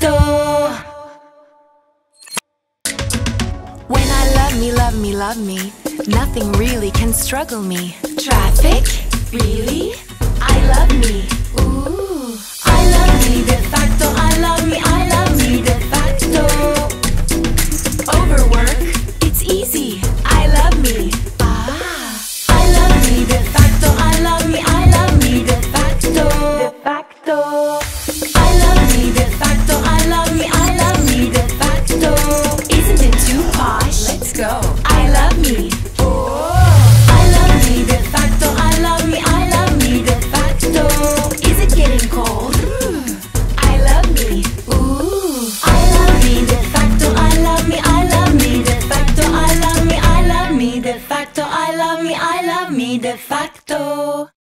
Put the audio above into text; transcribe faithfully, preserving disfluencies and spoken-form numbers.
DeFacto. When I love me, love me, love me, nothing really can struggle me. Traffic? Really? I love me. Ooh, I love me, DeFacto. I love me, I love me, DeFacto. Overwork? It's easy. I love me. Ah, I love me, DeFacto. I love me, I love me, DeFacto. DeFacto. I love me, DeFacto. I love me, I love me, DeFacto. Isn't it too posh? Let's go. I love me. Oh, I love me, DeFacto. I love me, I love me, DeFacto. Is it getting cold? I love me. Ooh, I love me, DeFacto. I love me, I love me, DeFacto. I love me, I love me, DeFacto. I love me, I love me, DeFacto.